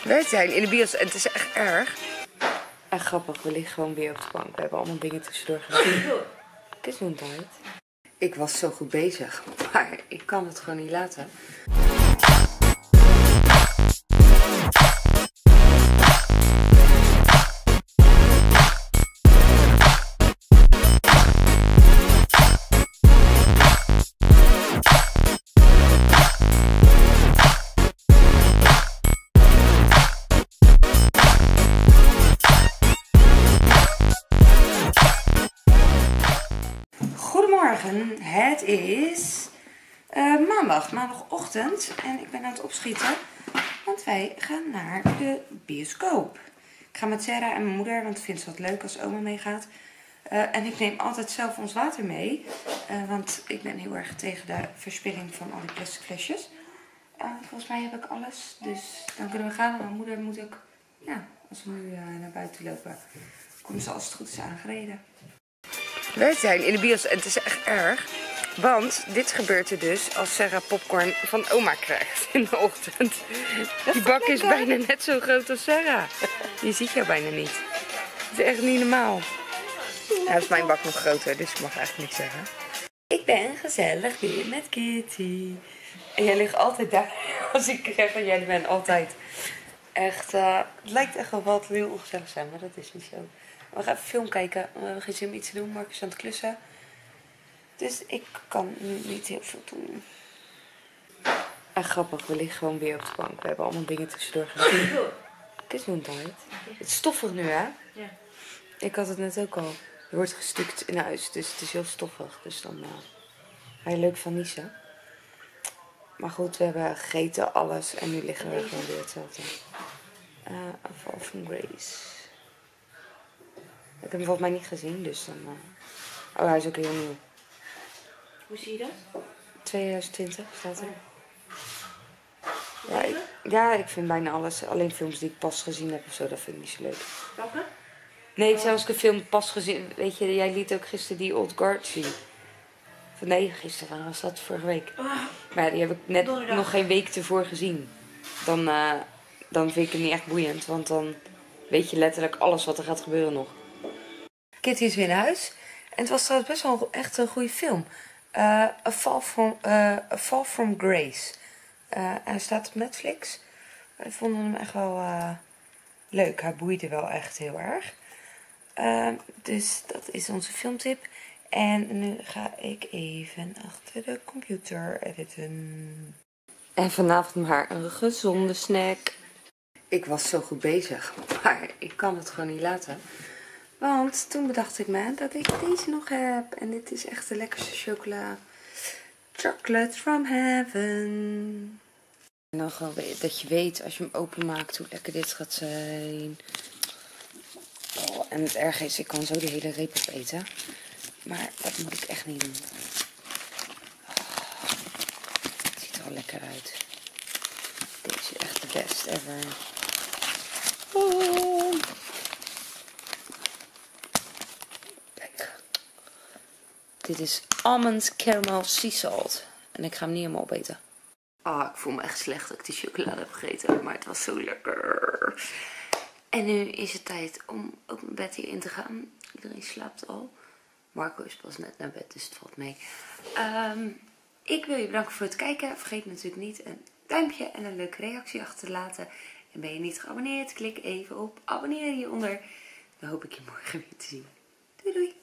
Wij zijn in de bios en het is echt erg. En grappig, we liggen gewoon weer op de bank. We hebben allemaal dingen tussendoor gedaan. Het is een tijd. Ik was zo goed bezig, maar ik kan het gewoon niet laten. Goedemorgen, het is maandagochtend en ik ben aan het opschieten, want wij gaan naar de bioscoop. Ik ga met Sarah en mijn moeder, want ik vind het wat leuk als oma meegaat. En ik neem altijd zelf ons water mee, want ik ben heel erg tegen de verspilling van al die plastic flesjes. Volgens mij heb ik alles, dus dan kunnen we gaan. En mijn moeder moet ook, ja, als we nu naar buiten lopen, komt ze als het goed is aangereden. Wij zijn in de bios en het is echt erg. Want dit gebeurt er dus als Sarah popcorn van oma krijgt in de ochtend. Die bak is bijna net zo groot als Sarah. Je ziet jou bijna niet. Het is echt niet normaal. Nou is mijn bak nog groter, dus ik mag eigenlijk niks zeggen. Ik ben gezellig weer met Kitty. En jij ligt altijd daar als ik zeg van jij bent altijd. Echt, het lijkt echt wel wat heel ongezellig zijn, maar dat is niet zo. We gaan even film kijken. We hebben geen zin om iets te doen. Mark is aan het klussen. Dus ik kan nu niet heel veel doen. En grappig, we liggen gewoon weer op de bank. We hebben allemaal dingen tussendoor gedaan. Het is een tijd. Het is stoffig nu, hè? Ja. Ik had het net ook al. Er wordt gestuukt in huis, dus het is heel stoffig. Dus dan ga je leuk van niezen. Maar goed, we hebben gegeten, alles. En nu liggen we gewoon weer hetzelfde. A Fall from Grace. Ik heb hem volgens mij niet gezien, dus dan... Oh, hij is ook heel nieuw. Hoe zie je dat? 2020 staat er. Ja, ik vind bijna alles. Alleen films die ik pas gezien heb of zo, dat vind ik niet zo leuk. Welke? Nee, zelfs ik een film pas gezien... Weet je, jij liet ook gisteren die Old Guard zien. Of nee, gisteren was dat vorige week. Maar ja, die heb ik net nog geen week ervoor gezien. Dan vind ik het niet echt boeiend, want dan weet je letterlijk alles wat er gaat gebeuren nog. Kitty is weer naar huis. En het was trouwens best wel echt een goede film. A Fall from Grace. Hij staat op Netflix. Wij vonden hem echt wel leuk. Hij boeide wel echt heel erg. Dus dat is onze filmtip. En nu ga ik even achter de computer editen. En vanavond maar een gezonde snack. Ik was zo goed bezig, maar ik kan het gewoon niet laten. Want toen bedacht ik me dat ik deze nog heb. En dit is echt de lekkerste chocola. Chocolate from heaven. En dan gewoon dat je weet als je hem openmaakt hoe lekker dit gaat zijn. Oh, en het erge is, ik kan zo de hele reep opeten. Maar dat moet ik echt niet doen. Oh, het ziet er al lekker uit. Deze is echt de best ever. Oh. Kijk. Dit is almond caramel sea salt. En ik ga hem niet helemaal opeten. Oh, ik voel me echt slecht dat ik die chocolade heb gegeten. Maar het was zo lekker. En nu is het tijd om ook mijn bed hierin te gaan. Iedereen slaapt al. Marco is pas net naar bed, dus het valt mee. Ik wil je bedanken voor het kijken. Vergeet natuurlijk niet een duimpje en een leuke reactie achter te laten. En ben je niet geabonneerd, klik even op abonneer hieronder. Dan hoop ik je morgen weer te zien. Doei doei!